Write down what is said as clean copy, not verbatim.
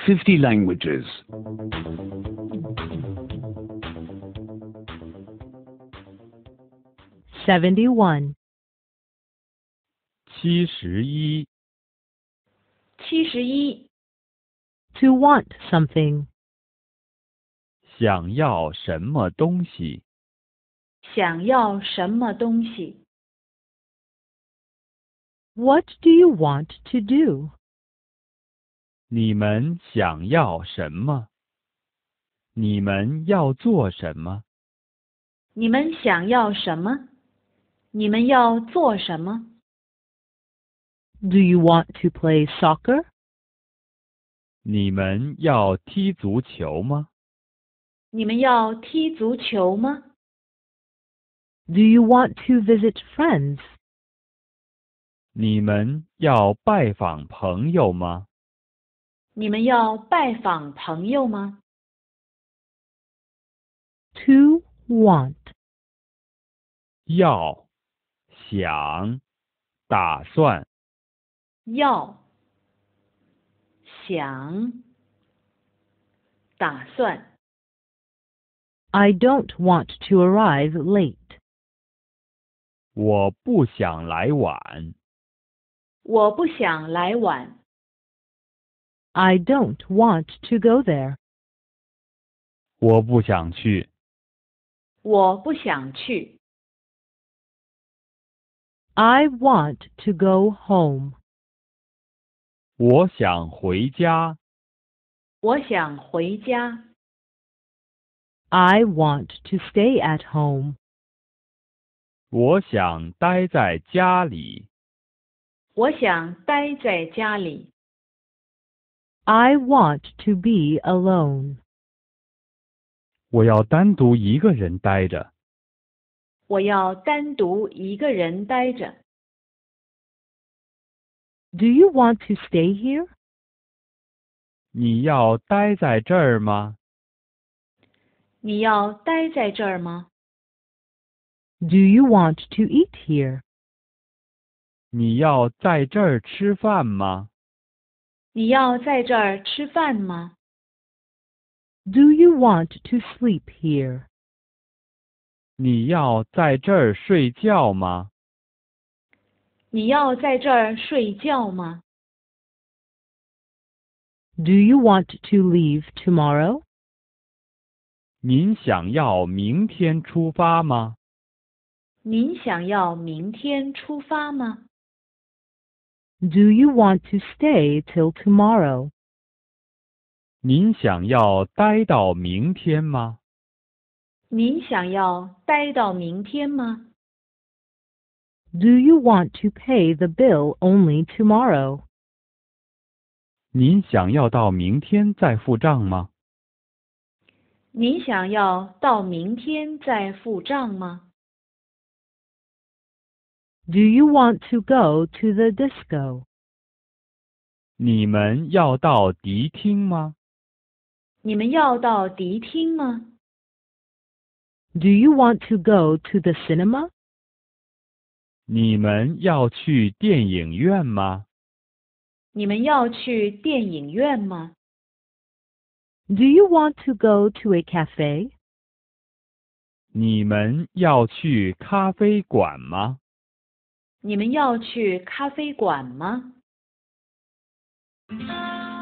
50 languages. 71. 71. 71. To want something. 想要什么东西？ 想要什么东西？ What do you want to do? 你们想要什么？你们要做什么？ 你们想要什么？你们要做什么？ Do you want to play soccer? 你们要踢足球吗？ 你们要踢足球吗？ Do you want to visit friends? 你们要拜访朋友吗？ 你们要拜访朋友吗？ To want. 要，想，打算。 要，想，打算。 I don't want to arrive late. 我不想来晚。 我不想来晚。 I don't want to go there. 我不想去。 我不想去。 I want to go home. 我想回家。 我想回家。 I want to stay at home. 我想待在家里。 我想待在家里。 I want to be alone. 我要单独一个人待着。 我要单独一个人待着。 Do you want to stay here? 你要待在这儿吗？ 你要待在这儿吗？ Do you want to eat here? 你要在这儿吃饭吗？ 你要在这儿吃饭吗？ Do you want to sleep here? 你要在这儿睡觉吗？ 你要在这儿睡觉吗？ Do you want to leave tomorrow? 您想要明天出发吗？ 您想要明天出发吗？ Do you want to stay till tomorrow? 您想要待到明天吗？ 您想要待到明天吗？ Do you want to pay the bill only tomorrow? 您想要到明天再付账吗？ 您想要到明天再付账吗？ Do you want to go to the disco? 你们要到迪厅吗？ 你们要到迪厅吗？ Do you want to go to the cinema? 你们要去电影院吗？ 你们要去电影院吗？ Do you want to go to a cafe? 你们要去咖啡馆吗？ 你们要去咖啡馆吗？